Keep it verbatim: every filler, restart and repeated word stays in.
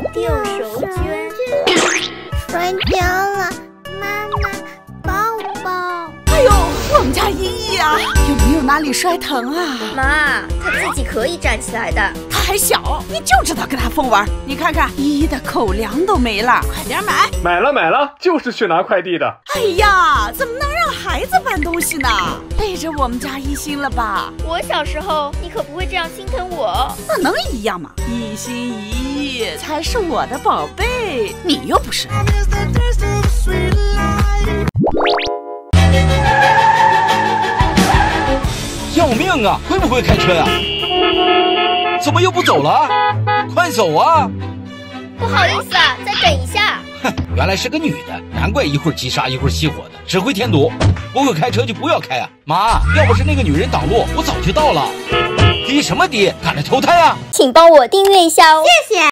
吊手绢， 摔跤了，妈妈抱抱。 哎呦，我们家依依啊，有没有哪里摔疼啊？ 妈，她自己可以站起来的。 她还小，你就知道跟她疯玩。你看看依依的口粮都没了，快点买！ 买了买了，就是去拿快递的。 哎呀，怎么能让孩子搬东西呢？背着我们家一心了吧？ 我小时候，你可不会这样心疼我。 那能一样吗？一心一意才是我的宝贝，你又不是。 要命啊！会不会开车呀？怎么又不走了？快走啊！ 不好意思啊，再等一下。 哼，原来是个女的，难怪一会儿急刹一会儿熄火的，只会添堵。不会开车就不要开啊！妈，要不是那个女人挡路，我早就到了。滴什么滴？赶着投胎啊！ 请帮我订阅一下哦， 谢谢。